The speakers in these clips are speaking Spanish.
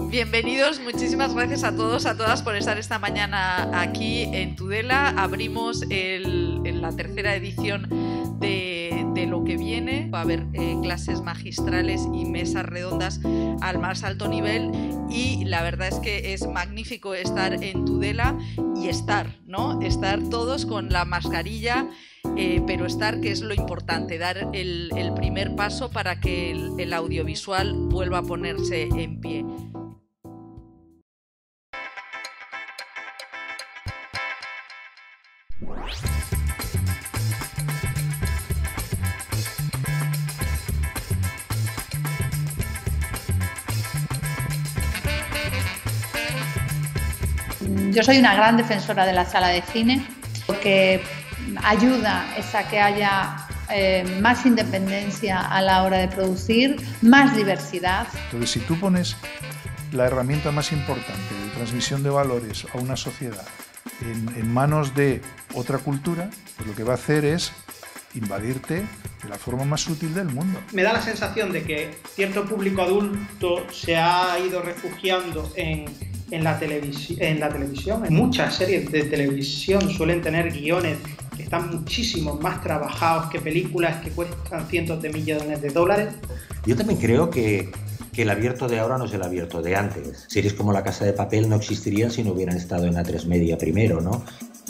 Bienvenidos, muchísimas gracias a todos, a todas por estar esta mañana aquí en Tudela. Abrimos la tercera edición de lo que viene. Va a haber clases magistrales y mesas redondas al más alto nivel y la verdad es que es magnífico estar en Tudela y estar todos con la mascarilla, pero estar, que es lo importante, dar el primer paso para que el audiovisual vuelva a ponerse en pie. Yo soy una gran defensora de la sala de cine porque ayuda a que haya más independencia a la hora de producir, más diversidad. Entonces, si tú pones la herramienta más importante de transmisión de valores a una sociedad en manos de otra cultura, pues lo que va a hacer es invadirte de la forma más sutil del mundo. Me da la sensación de que cierto público adulto se ha ido refugiando en la televisión. Muchas series de televisión suelen tener guiones que están muchísimo más trabajados que películas que cuestan cientos de millones de dólares. Yo también creo que el abierto de ahora no es el abierto de antes. Series como La Casa de Papel no existirían si no hubieran estado en A3 Media primero, ¿no?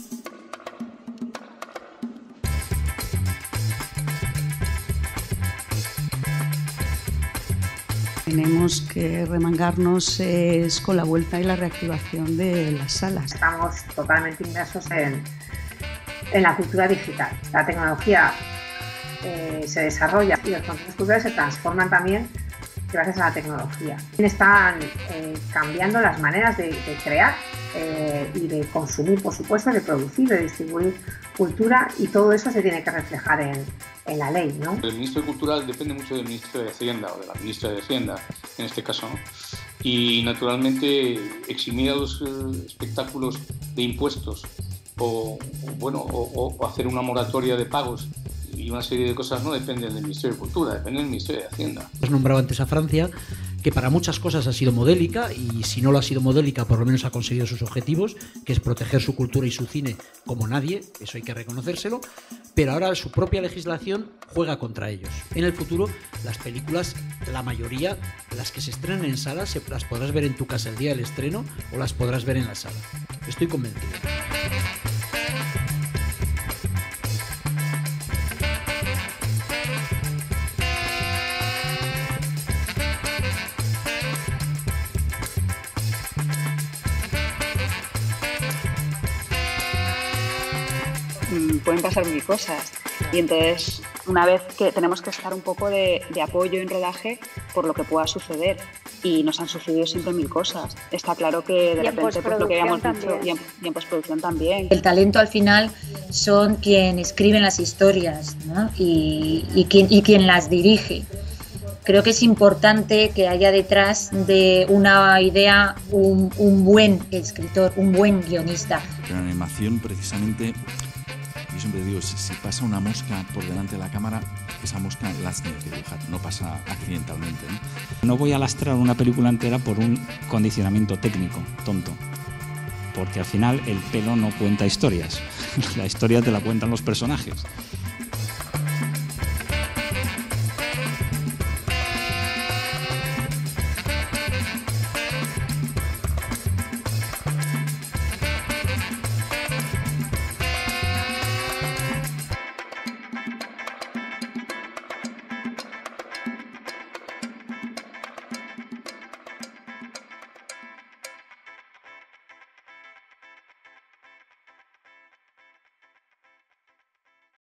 Tenemos que remangarnos con la vuelta y la reactivación de las salas. Estamos totalmente inmersos en la cultura digital. La tecnología se desarrolla y los contenidos culturales se transforman también gracias a la tecnología. Están cambiando las maneras de crear y de consumir, por supuesto, de producir, de distribuir cultura, y todo eso se tiene que reflejar en la ley, ¿no? El ministro de Cultura depende mucho del ministro de Hacienda o de la ministra de Hacienda, en este caso, ¿no? Y naturalmente eximir a los espectáculos de impuestos o hacer una moratoria de pagos y una serie de cosas no dependen del Ministerio de Cultura, dependen del Ministerio de Hacienda. Has nombrado antes a Francia, que para muchas cosas ha sido modélica, y si no lo ha sido modélica, por lo menos ha conseguido sus objetivos, que es proteger su cultura y su cine como nadie, eso hay que reconocérselo, pero ahora su propia legislación juega contra ellos. En el futuro, las películas, la mayoría, las que se estrenan en salas, las podrás ver en tu casa el día del estreno o las podrás ver en la sala. Estoy convencido. Pueden pasar mil cosas, y entonces una vez que tenemos que estar un poco de apoyo en rodaje por lo que pueda suceder, y nos han sucedido siempre mil cosas. Está claro que de repente, pues, lo que habíamos dicho, y en postproducción también. El talento al final son quien escriben las historias, ¿no? y quien las dirige. Creo que es importante que haya detrás de una idea un buen escritor, un buen guionista. En la animación, precisamente, yo siempre digo, si pasa una mosca por delante de la cámara, esa mosca la has tenido que dibujar, no pasa accidentalmente, ¿no? No voy a lastrar una película entera por un condicionamiento técnico tonto, porque al final el pelo no cuenta historias, la historia te la cuentan los personajes.